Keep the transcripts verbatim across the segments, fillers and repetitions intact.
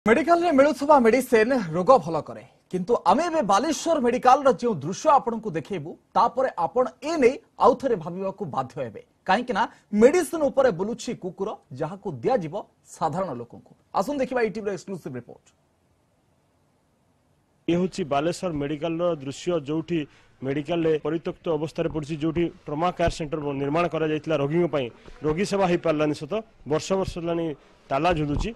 Medical रे मिलुथबा medicine रोग भल करे किंतु आमे बे बालेश्वर मेडिकल रो जे दृश्य आपन को देखेबू तापरे आपन ए नै आउथरे भाबिबा को बाध्य हेबे काहे कि ना मेडिसिन ऊपर बुलुछि कुकुर जहा को दिया जीवो साधारण लोकन को आसुन देखिबा ईटीवी रो एक्सक्लूसिव रिपोर्ट। ये होछि बालेश्वर मेडिकल रो दृश्य जोठी मेडिकल रे परित्यक्त अवस्था रे पड़छि जोठी ट्रमा केयर सेंटर निर्माण करा जायतिला रोगी पई रोगी सेवा हे पारलानी सत वर्ष वर्ष लानी ताला झुलुछि।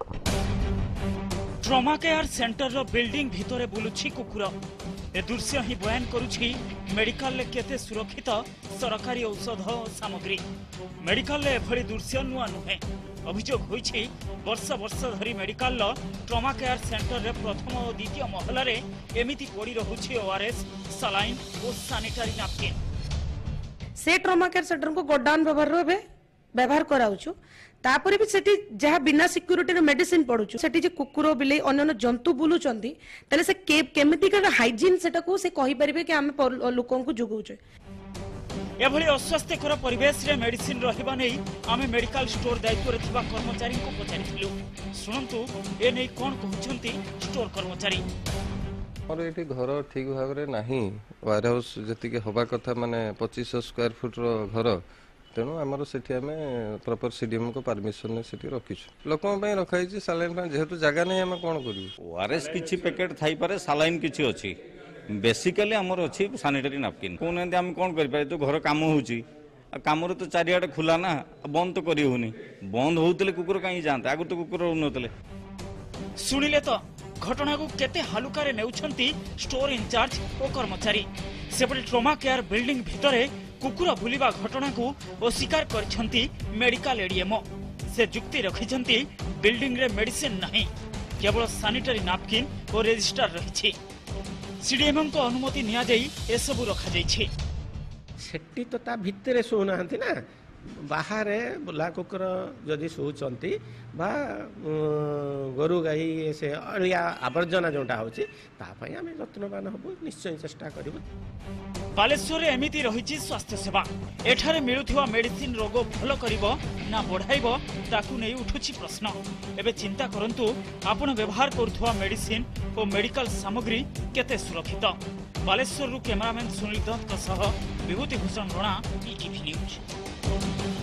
ट्रमा केयर सेंटर रो बिल्डिंग भितरे बुलुछि कुकुर ए दृश्य ही बयान करुछि मेडिकल ले केते सुरक्षित सरकारी औषध सामग्री। मेडिकल ले एभली दृश्य नुआ नुहे अभियोग होइछि वर्ष वर्ष धरी मेडिकल लो ट्रमा केयर सेंटर रे प्रथम और द्वितीय महल रे एमिति पड़ी रहुछि ओआरएस सलाइन और सैनिटरी नैपकिन। से ट्रमा केयर सेंटर को गोडाउन व्यवहार रे व्यवहार कराउछु तापरे भी सेठी जहा बिना सिक्योरिटी रे मेडिसिन पडुछु सेठी जे कुकुर बिले अन्य जंतु बुलुचंदी तले से के केमिति का हाइजीन सेटा को से कहि परिबे कि हम लोकन को जुगुछु। एभली अस्वास्थ्यकर परिवेश रे मेडिसिन रहिबा नै आमे मेडिकल स्टोर दायित्व रे थिबा कर्मचारी को पचारिथिलु सुनंतु ए नै कोन कहउछंती स्टोर कर्मचारी। और ये घर ठीक भाव में नहीं वेयर हाउस जी हवा कथा माने पच्चीस स्क्वायर फुट रो घर तेणु आमर से प्रॉपर सीडीएम को परमिशन से रखीचु लोक रखाई सालाइन जेहेतु जगह नहीं आम कौन कर ओआरएस किछि पैकेट थाई पारे सालाइन किछि अछि बेसिकली आमर अछि सैनिटरी नैपकिन कोन हम कौन कर पारे तो घर काम होउछि काम तो चारिआडे खुला ना बंद तो करी होनी बंद होउतले कुकुर कहीं जानते आगु तो कुकुर होनतले। सुनिले तो घटना को केते हालुकारे नेउछंती स्टोर इंचार्ज और कर्मचारी सेपटे ट्रमा केयर बिल्डिंग भितरे कुकुर बुलिबा घटना को अस्वीकार करछंती मेडिकल एडीएमओ से जुक्ति रखिछंती बिल्डिंग रे मेडिसिन नहीं केवल सैनिटरी नैपकिन और रजिस्टर रहिछि सीडीएमओ को अनुमति निया जाई ए सब रखा जाइछि सेट्टी तो ता भितरे सोनाहंती ना बाहर बुला कुकुर जदि शोचंती बा गोरु गाई से अलिया आवर्जना जोटा होची तापई आमे यत्नवान हबु निश्चय चेष्टा करिबु। बालेश्वर रे एमिति रहिछि स्वास्थ्य सेवा एठारे मिलुथिबा मेडिसिन रोग भल करिवो ना बढ़ाइबो ताकु नै उठुछि प्रश्न। एबे चिंता करंतु आपण व्यवहार करुथबा मेडिसिन और मेडिकल सामग्री केते सुरक्षित। बालेश्वर रु कैमरामैन सुनील दत्त सह विभूति भूषण राणा ईटीवी न्यूज।